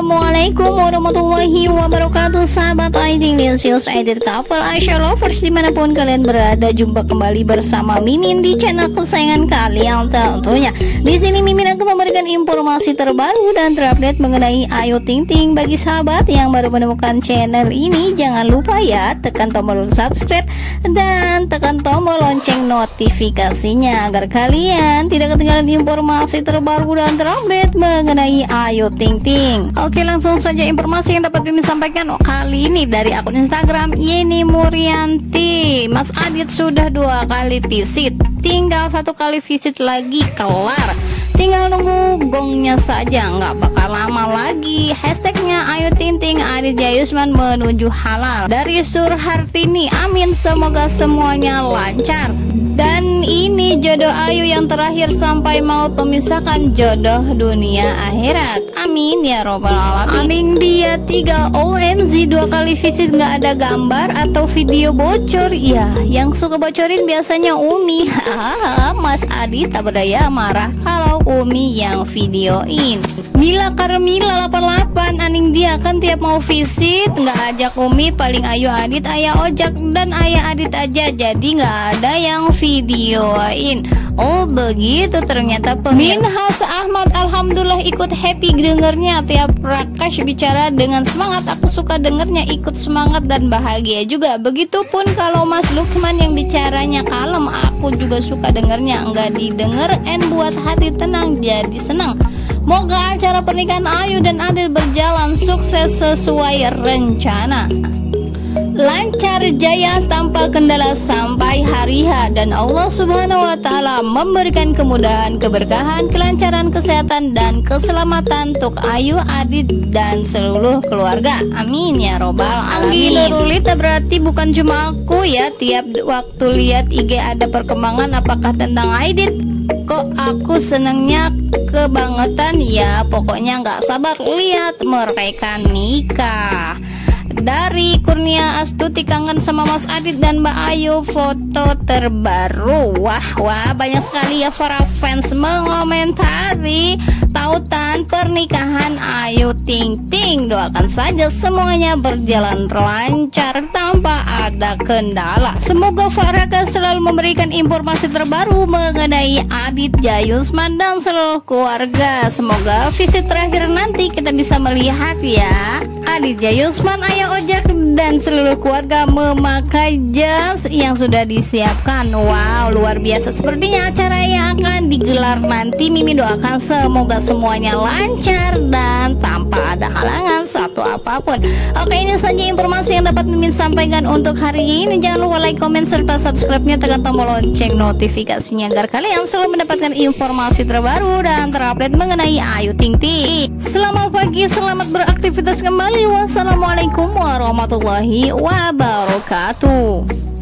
Assalamualaikum warahmatullahi wabarakatuh. Sahabat ID Lesius Edit Couple Aisyah Lovers dimanapun kalian berada, jumpa kembali bersama Mimin di channel kesayangan kalian tentunya. Di sini Mimin akan memberikan informasi terbaru dan terupdate mengenai Ayu Ting Ting. Bagi sahabat yang baru menemukan channel ini, jangan lupa ya tekan tombol subscribe dan tekan tombol lonceng notifikasinya agar kalian tidak ketinggalan informasi terbaru dan terupdate mengenai Ayu Ting Ting. Oke, langsung saja informasi yang dapat Mimin sampaikan kali ini dari akun Instagram Yeni Murianti. Mas Adit sudah 2 kali visit, tinggal 1 kali visit lagi kelar. Tinggal nunggu gongnya saja, nggak bakal lama lagi. Hashtagnya Ayu Ting Ting Adit Jayusman menuju halal. Dari Surhartini, amin, semoga semuanya lancar. Dan ini jodoh Ayu yang terakhir sampai mau memisahkan jodoh dunia akhirat. Amin ya robbal alamin. Amin dia 3 OMG 2 kali visit nggak ada gambar atau video bocor. Ya, yang suka bocorin biasanya Umi. Mas Adit tak berdaya marah kalau Umi yang videoin. Mila Karmila 88, aning dia kan tiap mau visit nggak ajak Umi, paling Ayu Adit, Ayah Ojak dan Ayah Adit aja, jadi nggak ada yang videoin. Oh begitu ternyata Minhas Ahmad, alhamdulillah ikut happy dengernya. Tiap Prakash bicara dengan semangat, aku suka dengernya, ikut semangat dan bahagia juga. Begitupun kalau Mas Lukman yang bicaranya kalem, aku juga suka dengernya, enggak didengar buat hati tenang jadi senang. Moga acara pernikahan Ayu dan Adit berjalan sukses sesuai rencana, lancar jaya tanpa kendala sampai hari H, dan Allah Subhanahu wa Ta'ala memberikan kemudahan, keberkahan, kelancaran, kesehatan dan keselamatan untuk Ayu, Adit dan seluruh keluarga. Amin ya robbal alamin. Lulita berarti bukan cuma aku ya, tiap waktu lihat IG ada perkembangan apakah tentang Adit, kok aku senengnya kebangetan ya, pokoknya nggak sabar lihat mereka nikah. Dari Kurnia Astuti, kangen sama Mas Adit dan Mbak Ayu, foto terbaru. Wah banyak sekali ya para fans mengomentari tautan pernikahan Ayu Ting Ting. Doakan saja semuanya berjalan lancar tanpa ada kendala. Semoga Faraka selalu memberikan informasi terbaru mengenai Adit Jayusman dan seluruh keluarga. Semoga visit terakhir nanti kita bisa melihat ya Adit Jayusman, Ayah Ojak dan seluruh keluarga memakai jas yang sudah disiapkan. Wow, luar biasa sepertinya acara yang akan digelar nanti. Mimin doakan semoga semuanya lancar dan tanpa ada halangan satu apapun. Oke, ini saja informasi yang dapat Mimin sampaikan untuk hari ini. Jangan lupa like, comment, serta subscribe-nya, tekan tombol lonceng notifikasinya agar kalian selalu mendapatkan informasi terbaru dan terupdate mengenai Ayu Ting Ting. Selamat pagi, selamat beraktivitas kembali. Wassalamualaikum warahmatullahi wabarakatuh.